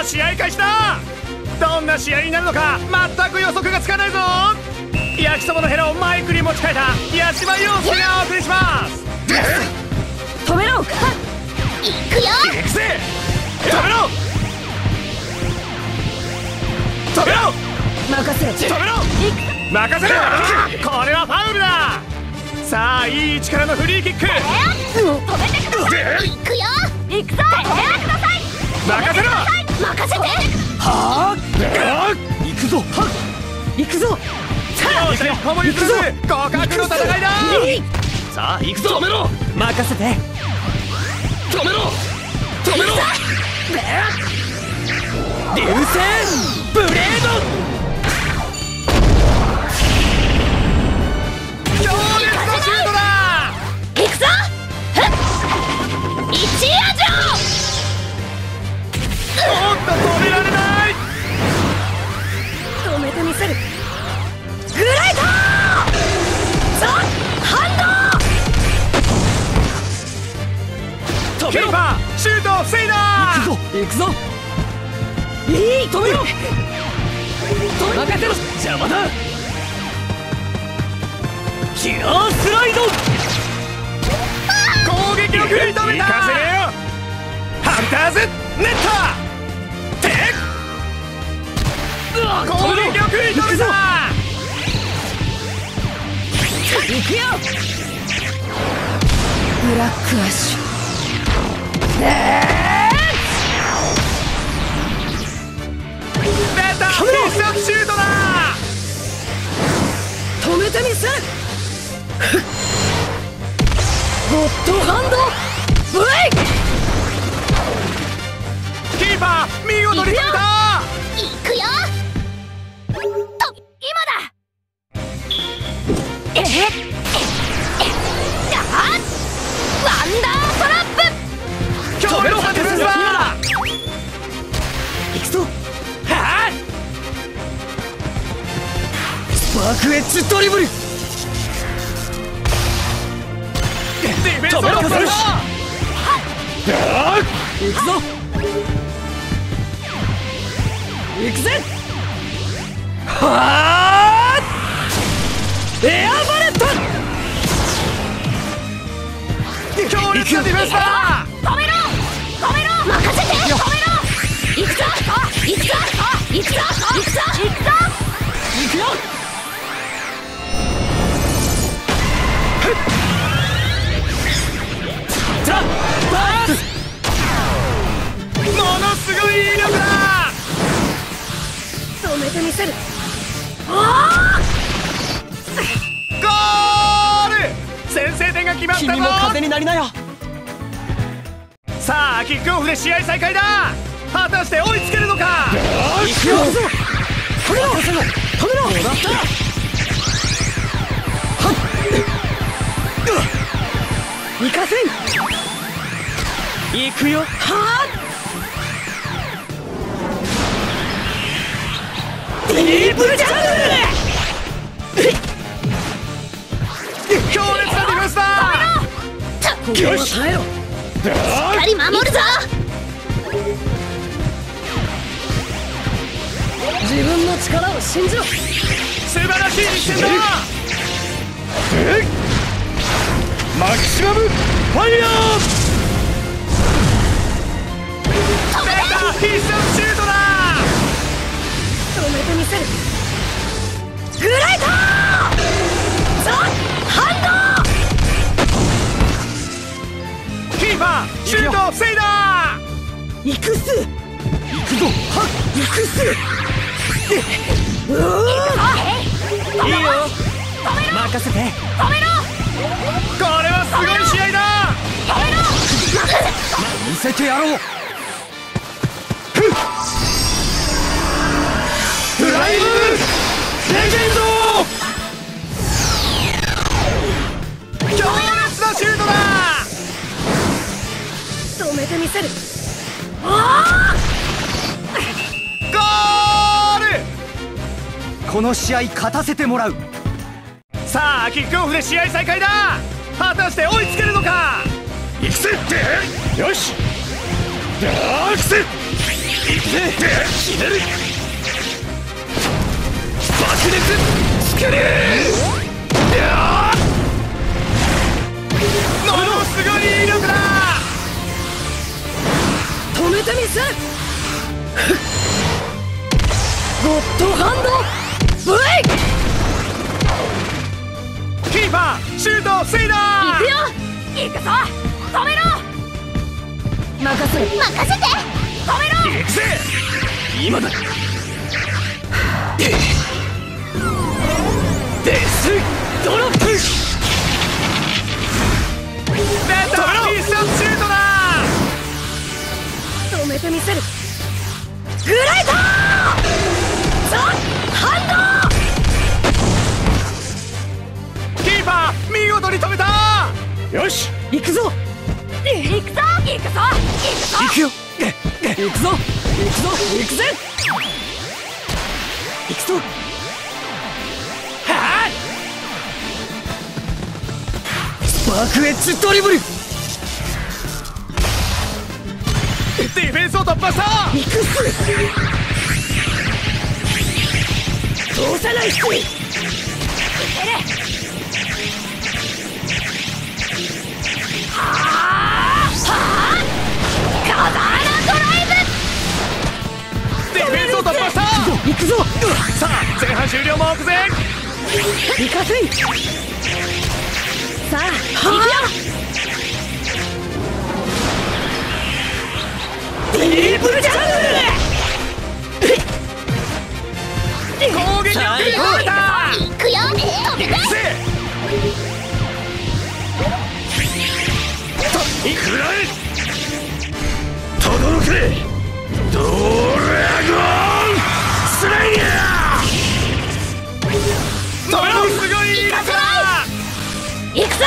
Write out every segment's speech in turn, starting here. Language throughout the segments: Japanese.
試合開始だ。どんな試合になるのか全く予測がつかないぞ。焼きそばのヘラをマイクに持ち替えた八島陽介がお送りします。 止めろ。行くよ。 行くぜ。止めろ。止めろ。 任せろ。 止めろ。任せろ。これはファウルだ。さあいい位置からのフリーキック。 止めてください。行くよ。行くぞ。止めてください。 任せろ。 任せて。 はあ。行くぞ。 行くぞ。 両者一歩も譲らず互角の戦いだ。さあ行くぞ。止めろ。 任せて。 止めろ。止めろ。流星ブレード。強烈なシュートだ。 行くぞ。一夜城。 おっと止められない。 止めてみせる。グライト。ザ・ハンド。 キーパーシュートを防いだ。 行くぞ。いい。止めろ。任せろ。 邪魔だ。キラースライド。攻撃を食い止めた。行かせねえよ。ハンターズネット。て攻撃を食い止めた。 行くよ。ブラックアッシュ。 出た。必殺シュートだ。 止めてみせる。ゴッドハンドブレイク。 キーパー見事に止めた。 行くよ。と今だ。ワンダートラップ。 強烈なディフェンスだ。 行くぞ。 はあ。 スパークエッジドリブル。 ディフェンスを止める。 行くぞ。行くぜ。はあ。エアバレット。 強烈なディフェンスだ。 止めろ。止めろ。任せて。止めろ。行くぞ。行くぞ。行くぞ。行くぞ。行くぞ。行くよ。 ザ・バース。ものすごい威力だ。 止めてみせる。 ゴール。先制点が決まったぞ。 君も風になりなよ。 さあキックオフで試合再開だ。果たして追いつけるのか。 行くよ。止めろ。止めろ。もらった。行かせん。行くよ。はあ。ディープジャングル。 強烈なディフェンスだ。 よし。耐えろ。しっかり守るぞ。自分の力を信じろ。 素晴らしい実践だ。マキシマムファイヤー。出た。必殺シュートだ。 止めてみせる。グライト。ザ・ハンド。 キーパーシュートを防いだ。 行くっす。行くぞ。はっ。行くっす。いいよ。任せて。止めろ。 これはすごい試合だ。 止めろ。 見せてやろう。プライムレジェンド。強烈なシュートだ。 止めてみせる。 ゴール。この試合勝たせてもらう。さあキックオフで試合再開だ。果たして追いつけるのか。行くぜって。よし。ダークス。 行くぜ。決める。爆熱つける。ものすごい威力だ。 止めてみせる。ゴッドハンド V。 キーパーシュート防いだ。 行くよ。行くぞ。止めろ。任せて。止めろ。 行くぜ。今だ。デスドロップ。出た。必殺シュートだ。 止めてみせる。グライダーザ・ハンド。 キーパー見事に止めた。よし行くぞ。行くぞ。行くぞ。 行くよ。 行くぞ。行くぜ。行くぞ。 はあ。 スパークエッジドリブル。 ディフェンスを突破した。 行くっす。通さないっす。いける。カバーナドライブ。 ディフェンスを突破した。 行くぞ。 さあ前半終了目前。 行かせん。さあ行くよ。ディープルジャングル。 攻撃を繰り込めた。 行くよ。止めて。 食らえ。とどろけ。ドラゴンスレイヤー。ものすごい威力だ。 行くぞ。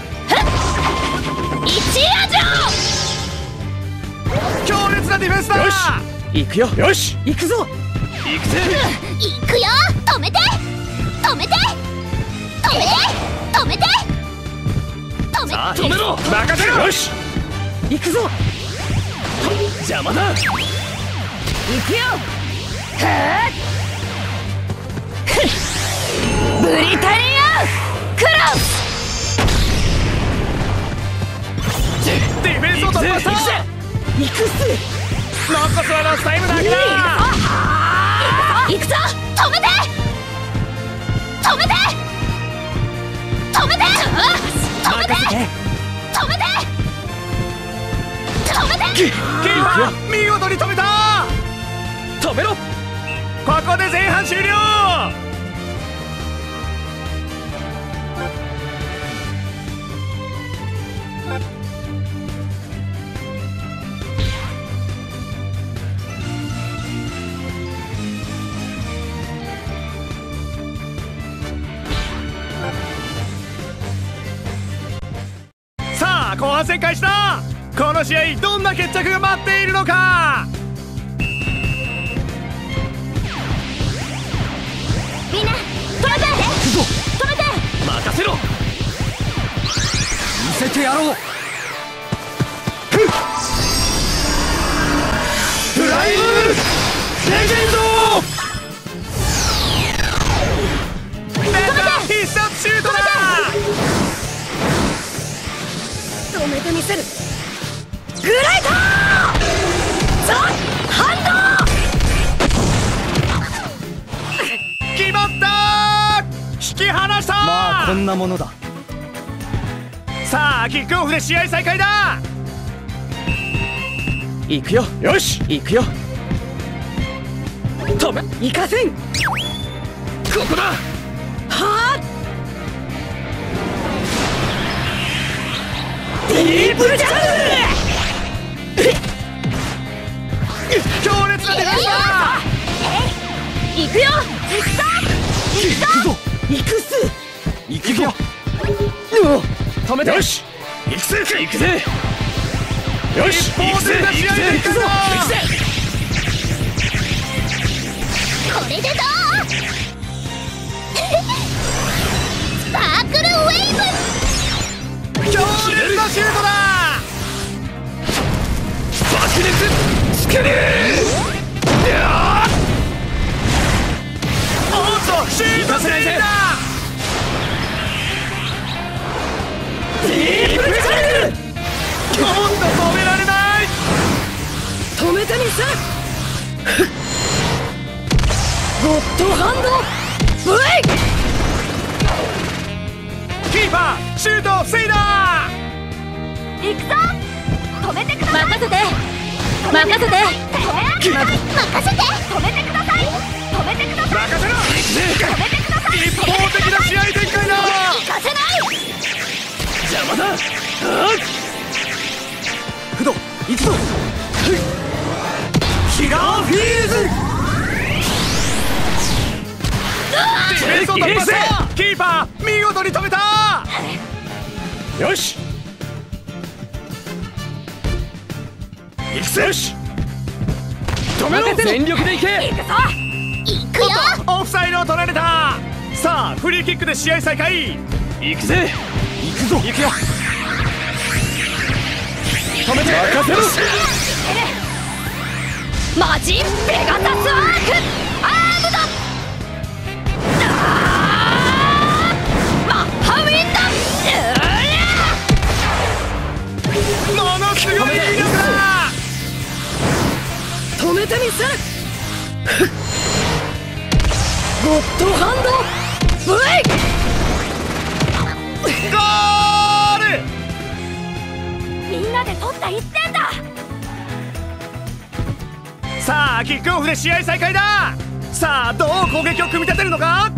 一夜城。 強烈なディフェンスだ。よし行くよ。 よし行くぞ。 行くぜ。 行くよ。止めて。止めて。止めて。止めて。止め。 さあ止めろ。任せろ。よし行くぞ。 邪魔だ。 行くよ。はぁ。ブリタリアクロス。 ディフェンスを突破した。 行くっす。 残すはラスタイムだけだ。 行くぞ。止めて。止めて。止めて。止めて。止めて。止めて。 キーパー見事に止めた。止めろ。ここで前半終了。さあ後半戦開始だ。この試合どんな決着が待っているのか。 みんな止めて。止めて。 任せろ。 見せてやろう。 プライムレジェンド。出た。必殺シュートだ。 止めてみせる。グライダーザ・ハンド。 決まった。引き離した。 まあこんなものだ。 さあキックオフで試合再開だ。 行くよ。 よし行くよ。 止め。 行かせん。 ここだ。 はぁ。 ディープルジャングル。強烈なディフェンスだ。 行くよ。行くぞ。行くぞ。行くっす。 行くよ。 止めて。よし行くぜ。行くぜ。よし行くぜ。行くぞ。行くぜ。 これでどう。スパークルウェイブ。 強烈なシュートだ。爆熱つける。 めてみせる。ゴッドハンドブレイク。 キーパーシュートを防いだ。 行くぞ。止めてください。任せて任せて任せて。止めてください。止めてください。 任せろ。 止めてください。 一方的な試合展開だ。 行かせない。 邪魔だ。 不動行くぞ。 キラーフィールズ。ディフェンスを突破した。キーパー見事に止めた。よし行くぜ。よし止めろ。全力で行け。 行くぞ。行くよ。 オフサイドを取られた。さあフリーキックで試合再開。行くぜ。 行くぞ。 行くよ。止めて。任せろ。 マジンペガタスアークアームド。マッハウィンド。 ものすごい威力だ。 止めてみせる。ゴッドハンドブレイク。 ゴール。 みんなで取った1点だ。 さあキックオフで試合再開だ。さあどう攻撃を組み立てるのか。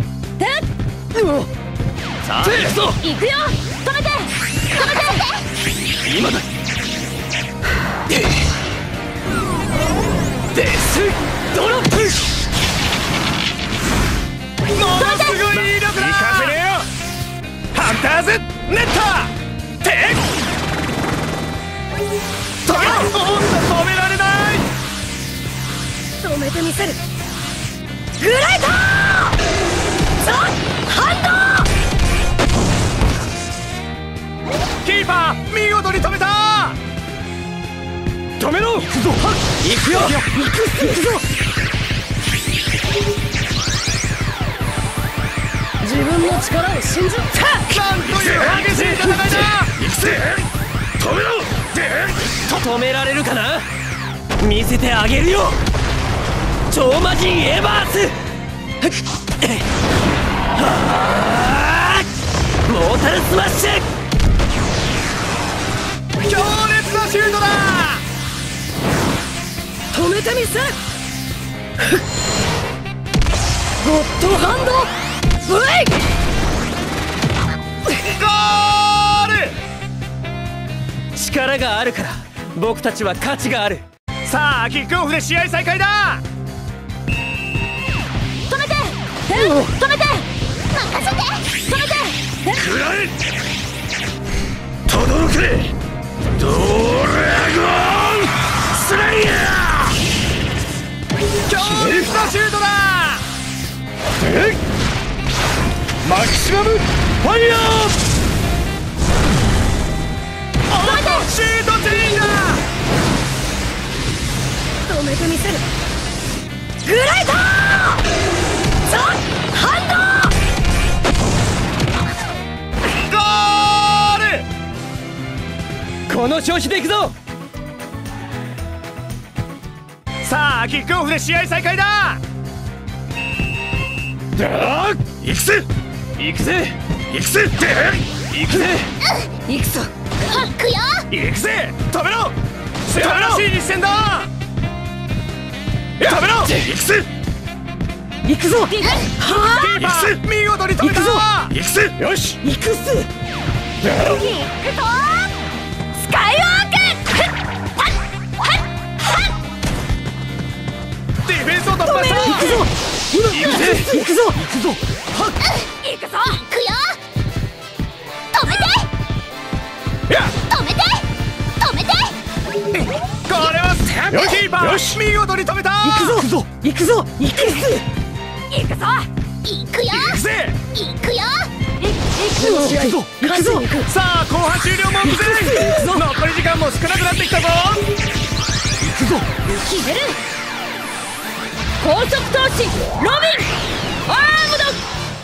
さあ行くぞ。 行くよ。止めて止めて。 今だ。デスドロップ。ものすごい威力だ。行かせねえよ。ハンターズネット。テイ止めろ。止められない。 止めてみせる。グライターザ・ハンド。 キーパー見事に止めた。止めろ。行くぞ。行くよ。行くぞ。 自分の力を信じた。 なんという激しい戦いだ。行くぜ。止めろ。止められるかな。見せてあげるよ。超魔人エヴァース。モータルスマッシュ。強烈なシュートだ。 止めてみせ。ゴッドハンドブレイク。 ゴール。力があるから僕たちは価値がある。さあキックオフで試合再開だ。 止めて止めて任せて止めて。 食らえ。とどろけ。ドラゴンスレイヤー。強烈なシュートだ。マキシマムファイヤー。シュートチェインだ。 止めてみせる。グライターザ・ハンド。ゴール。この調子でいくぞ。さあキックオフで試合再開だ。行くぜ。行くぜ。行くぜ。行くぜ。 行くぞ。行くよ。 行くぜ。止めろ。素晴らしい実戦だ。止めろ。行くぜ。 行くぞ。キーパー見事に止めた。行くぜ。よし行くぜ。行くぞ。スカイウォーク。 ディフェンスを突破した。行くぞ。行くぜ。 行くぞ。行くぞ。 行くぞ。行くよ。止めて。止めて止めて。 これはキーパー見事に止めた。 行くぞ。行くぞ。行くぞ。 行くぜ。行くぞ。行くよ。 行くぜ。 行くよ。行くぞ。行くぞ。 さあ後半終了も目前。残り時間も少なくなってきたぞ。 行くぞ。 決める。高速投資ロビンアームド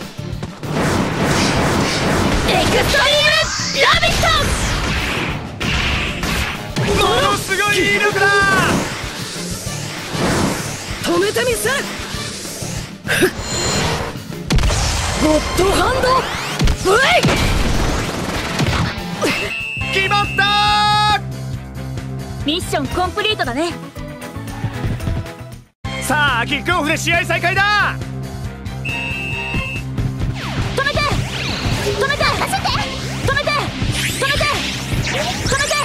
エクストリームラビット。 ものすごい威力だ。 てみせる。ゴッドハンドブレイク。 決まった。 ミッションコンプリートだね。 さあキックオフで試合再開だ。 止めて止めて走って止めて止めて止めて。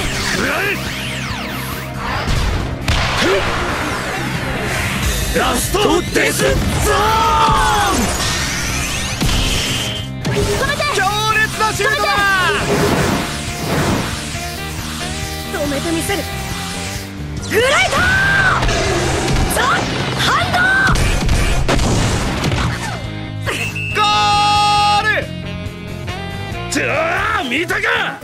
ラストデスゾーン。 止めて強烈なシュートだ。 止めてみせる。グライトザ・ハンド。 ゴール。 じゃあ見たか。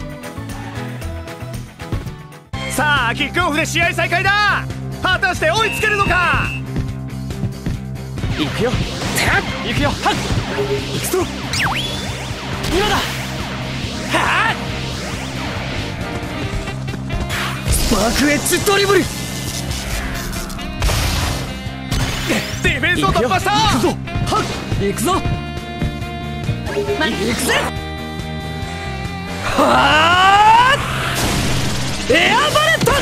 さあキックオフで試合再開だ。果たして追いつけるのか。 行くよ。行くよ。はっ行くぞ。今だ。はあスパークエッジドリブル。 ディフェンスを突破した。 行くぞ。はっ行くぞ。行くぜ。はあエアバレット。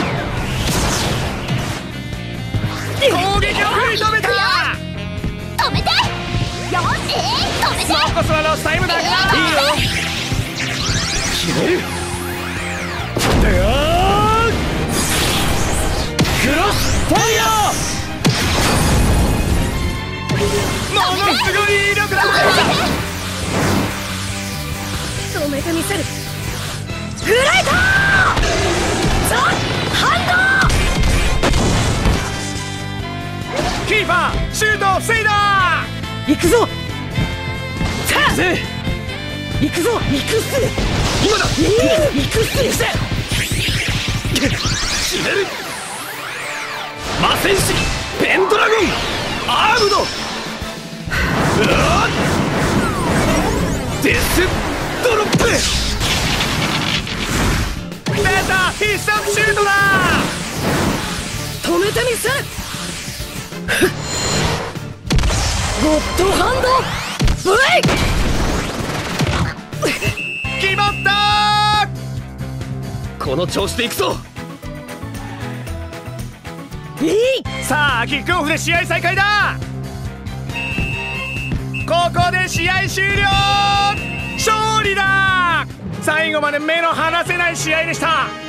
攻撃を食い止めた。 止めてよし止めて。 こそはロスタイムだ。いいよ。 決める。クロスファイヤー。 ものすごい威力だ。 止めてみせる。グライトザ・ハンド。 キーパーシュートを防いだ。 行くぞ。さあ行くぞ。行くっすね。今だ。行くっすね。決める。魔戦士ペンドラゴンアームド。デスドロップ。 出た必殺シュートだ。 止めてみせる。ゴッドハンドブレイク。 決まった。 この調子でいくぞ。 さあキックオフで試合再開だ。ここで試合終了。勝利だ。最後まで目の離せない試合でした。